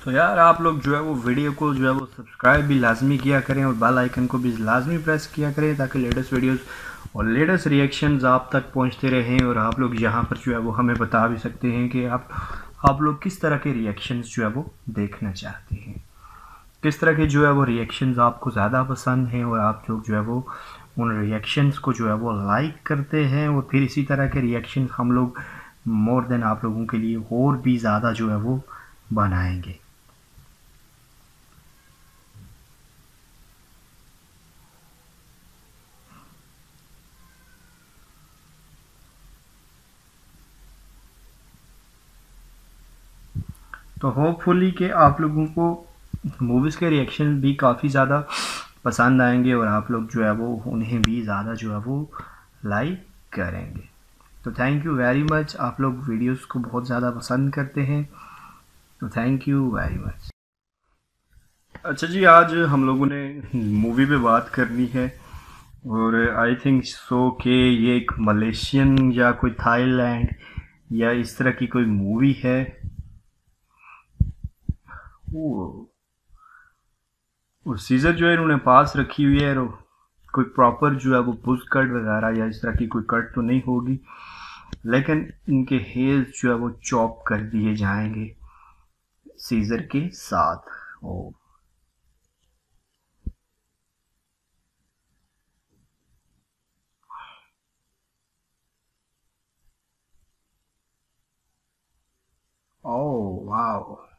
तो यार आप लोग जो है वो वीडियो को जो है वो सब्सक्राइब भी लाजमी किया करें और बेल आइकन को भी लाजमी प्रेस किया करें ताकि लेटेस्ट वीडियोस और लेटेस्ट रिएक्शंस आप तक पहुंचते रहें। और आप लोग यहाँ पर जो है वो हमें बता भी सकते हैं कि आप लोग किस तरह के रिएक्शंस जो है वो देखना चाहते हैं, किस तरह के जो है वो रिएक्शंस आपको ज़्यादा पसंद हैं और आप लोग जो है वो उन रिएक्शंस को जो है वो लाइक करते हैं। और फिर इसी तरह के रिएक्शंस हम लोग मोर देन आप लोगों के लिए और भी ज़्यादा जो है वो बनाएंगे। तो होपफुली कि आप लोगों को मूवीज़ के रिएक्शन भी काफ़ी ज़्यादा पसंद आएंगे और आप लोग जो है वो उन्हें भी ज़्यादा जो है वो लाइक करेंगे। तो थैंक यू वेरी मच, आप लोग वीडियोस को बहुत ज़्यादा पसंद करते हैं, तो थैंक यू वेरी मच। अच्छा जी, आज हम लोगों ने मूवी पे बात करनी है और आई थिंक सो कि ये एक मलेशियन या कोई थाईलैंड या इस तरह की कोई मूवी है। वो और सीजर जो है इन्होंने पास रखी हुई है, और कोई प्रॉपर जो है वो बुश कट वगैरह या इस तरह की कोई कट तो नहीं होगी, लेकिन इनके हेयर्स जो है वो चॉप कर दिए जाएंगे सीजर के साथ। Oh oh wow.